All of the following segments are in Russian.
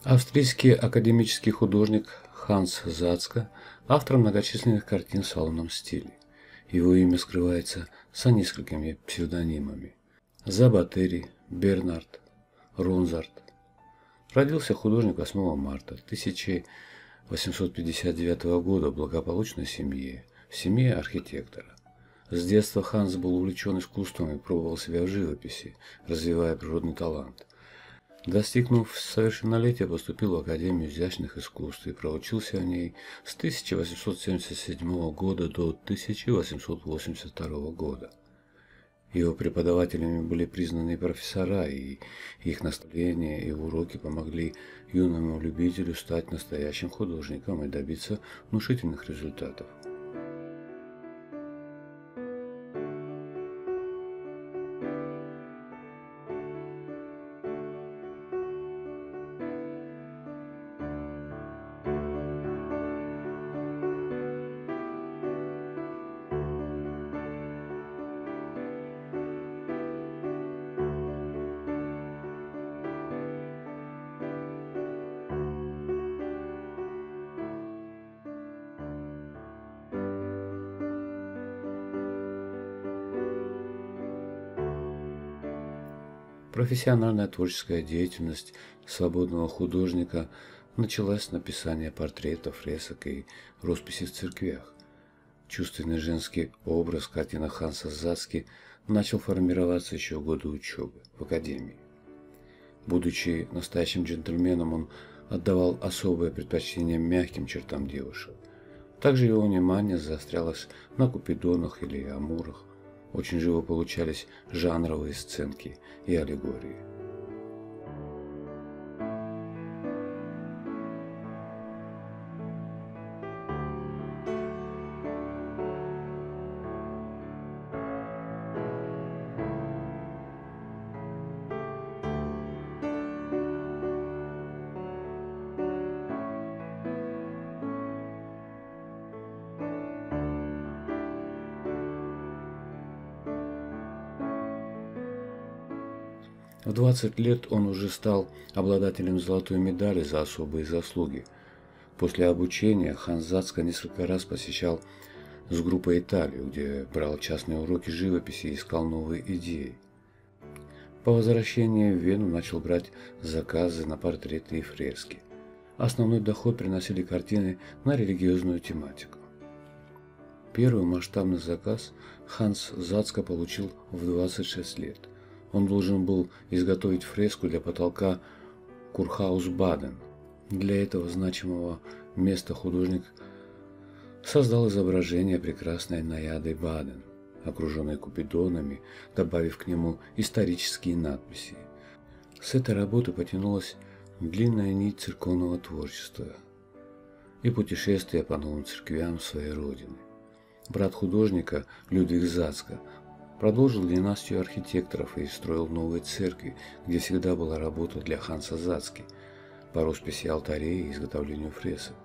Австрийский академический художник Ханс Зацка, автор многочисленных картин в салонном стиле. Его имя скрывается за несколькими псевдонимами. Забатери, Бернард, Рунзарт. Родился художник 8 марта 1859 года в благополучной семье, в семье архитектора. С детства Ханс был увлечен искусством и пробовал себя в живописи, развивая природный талант. Достигнув совершеннолетия, поступил в Академию изящных искусств и проучился в ней с 1877 года до 1882 года. Его преподавателями были признанные профессора, и их наставления и уроки помогли юному любителю стать настоящим художником и добиться внушительных результатов. Профессиональная творческая деятельность свободного художника началась с написания портретов, фресок и росписей в церквях. Чувственный женский образ в картинах Ханса Зацки начал формироваться еще в годы учебы в академии. Будучи настоящим джентльменом, он отдавал особое предпочтение мягким чертам девушек. Также его внимание заострялось на купидонах или амурах. Очень живо получались жанровые сценки и аллегории. В 20 лет он уже стал обладателем золотой медали за особые заслуги. После обучения Ханс Зацка несколько раз посещал с группой Италию, где брал частные уроки живописи и искал новые идеи. По возвращении в Вену начал брать заказы на портреты и фрески. Основной доход приносили картины на религиозную тематику. Первый масштабный заказ Ханс Зацка получил в 26 лет. Он должен был изготовить фреску для потолка Курхаус-Баден. Для этого значимого места художник создал изображение прекрасной Наяды Баден, окруженной купидонами, добавив к нему исторические надписи. С этой работы потянулась длинная нить церковного творчества и путешествия по новым церквям своей родины. Брат художника Людвиг Зацка продолжил династию архитекторов и строил новые церкви, где всегда была работа для Ханса Зацки по росписи алтарей и изготовлению фресок.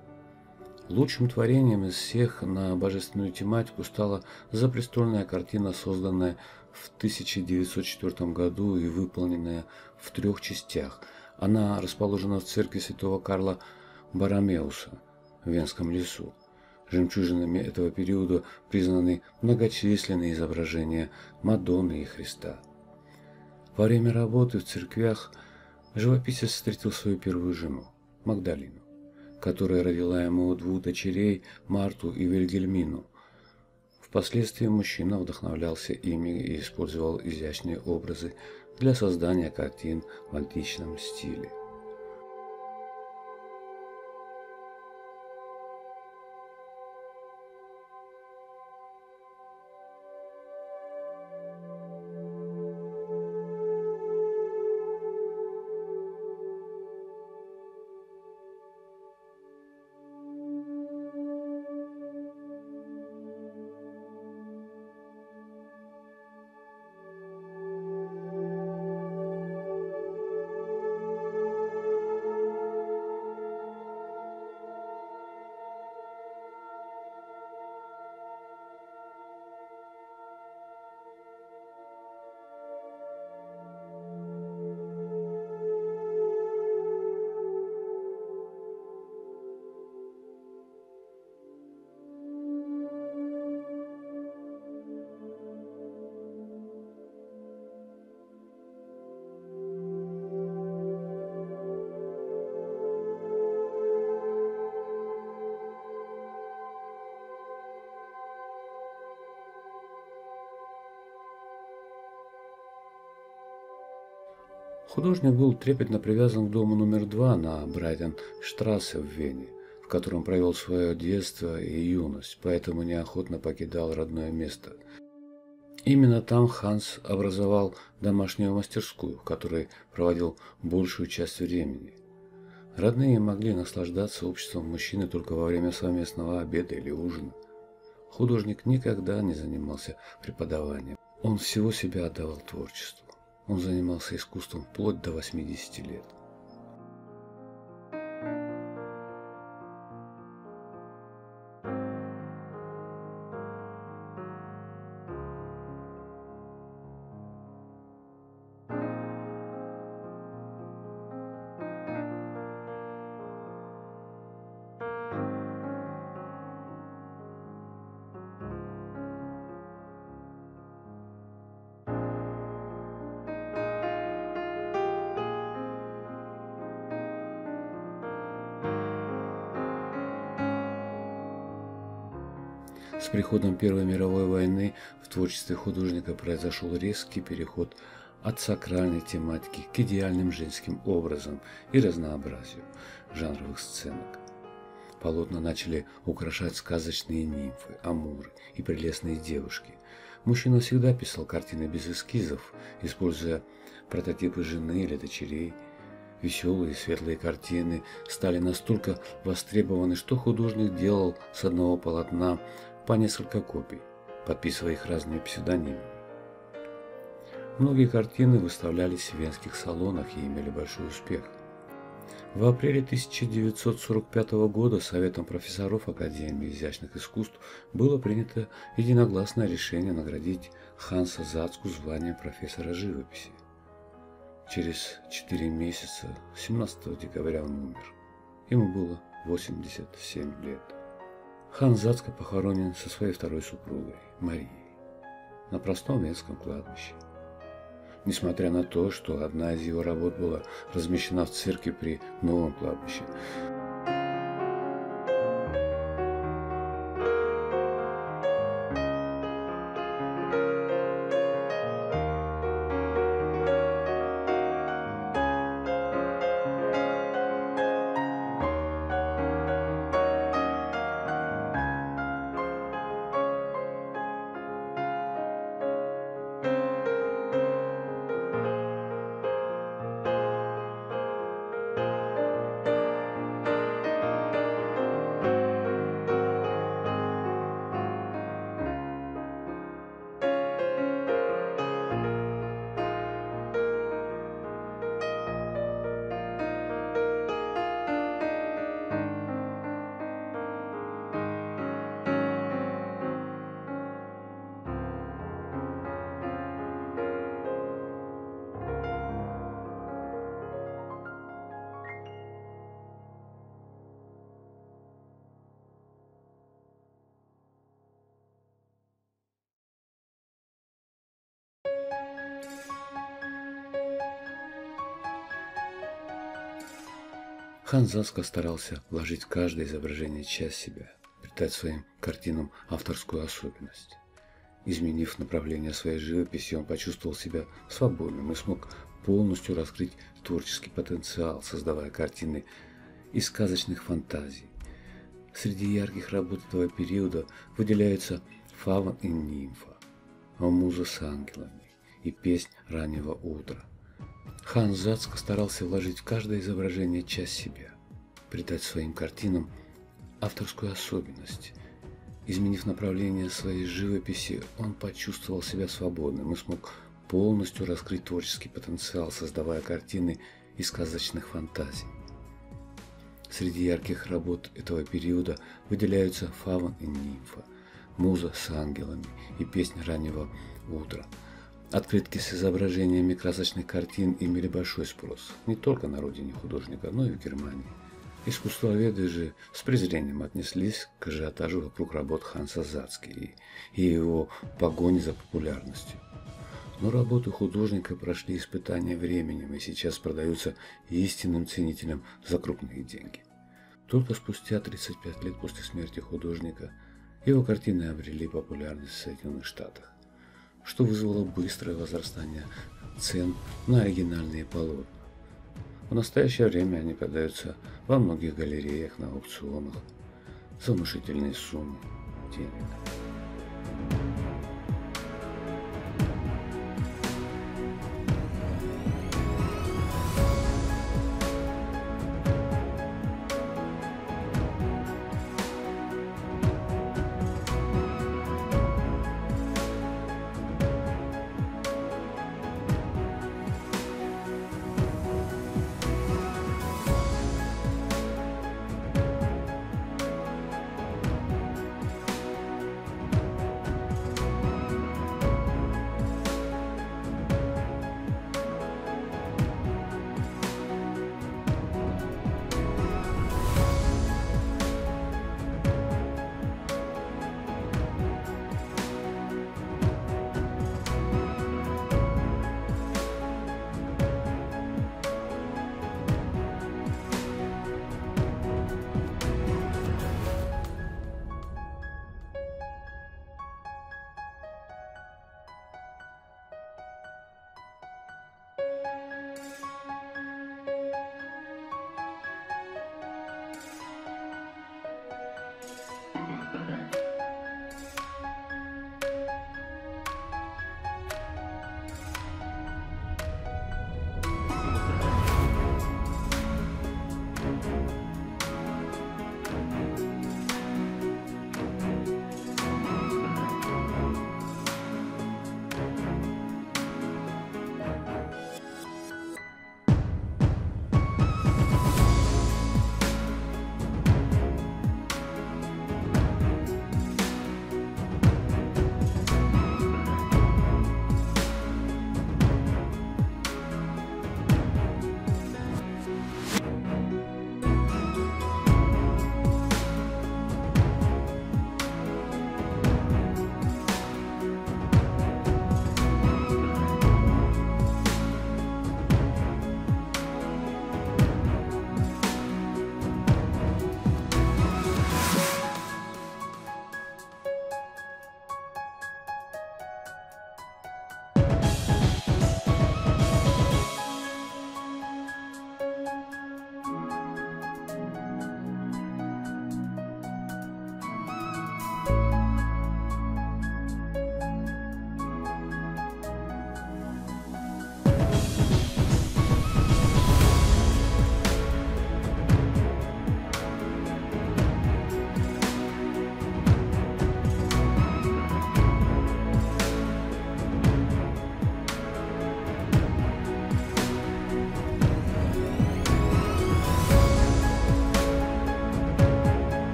Лучшим творением из всех на божественную тематику стала запрестольная картина, созданная в 1904 году и выполненная в 3 частях. Она расположена в церкви святого Карла Боромеуса в Венском лесу. Жемчужинами этого периода признаны многочисленные изображения Мадонны и Христа. Во время работы в церквях живописец встретил свою первую жену, Магдалину, которая родила ему 2 дочерей, Марту и Вильгельмину. Впоследствии мужчина вдохновлялся ими и использовал изящные образы для создания картин в античном стиле. Художник был трепетно привязан к дому номер 2 на Брайтон-штрассе в Вене, в котором провел свое детство и юность, поэтому неохотно покидал родное место. Именно там Ханс образовал домашнюю мастерскую, в которой проводил большую часть времени. Родные могли наслаждаться обществом мужчины только во время совместного обеда или ужина. Художник никогда не занимался преподаванием. Он всего себя отдавал творчеству. Он занимался искусством вплоть до 80 лет. С приходом Первой мировой войны в творчестве художника произошел резкий переход от сакральной тематики к идеальным женским образам и разнообразию жанровых сценок. Полотна начали украшать сказочные нимфы, амуры и прелестные девушки. Мужчина всегда писал картины без эскизов, используя прототипы жены или дочерей. Веселые и светлые картины стали настолько востребованы, что художник делал с одного полотна по несколько копий, подписывая их разными псевдонимами. Многие картины выставлялись в венских салонах и имели большой успех. В апреле 1945 года Советом профессоров Академии изящных искусств было принято единогласное решение наградить Ханса Зацку званием профессора живописи. Через 4 месяца, 17 декабря, он умер. Ему было 87 лет. Ханс Зацка похоронен со своей второй супругой, Марией, на простом венском кладбище. Несмотря на то, что одна из его работ была размещена в церкви при новом кладбище. Ханс Зацка старался вложить в каждое изображение часть себя, придать своим картинам авторскую особенность. Изменив направление своей живописи, он почувствовал себя свободным и смог полностью раскрыть творческий потенциал, создавая картины из сказочных фантазий. Среди ярких работ этого периода выделяются «Фавн и нимфа», «Муза с ангелами» и «Песнь раннего утра». Ханс Зацка старался вложить в каждое изображение часть себя, придать своим картинам авторскую особенность. Изменив направление своей живописи, он почувствовал себя свободным и смог полностью раскрыть творческий потенциал, создавая картины из сказочных фантазий. Среди ярких работ этого периода выделяются «Фавн и нимфа», «Муза с ангелами» и «Песнь раннего утра». Открытки с изображениями красочных картин имели большой спрос не только на родине художника, но и в Германии. Искусствоведы же с презрением отнеслись к ажиотажу вокруг работ Ханса Зацки и его погони за популярностью. Но работы художника прошли испытания временем и сейчас продаются истинным ценителям за крупные деньги. Только спустя 35 лет после смерти художника его картины обрели популярность в Соединенных Штатах, что вызвало быстрое возрастание цен на оригинальные полотна. В настоящее время они продаются во многих галереях, на аукционах за внушительные суммы денег.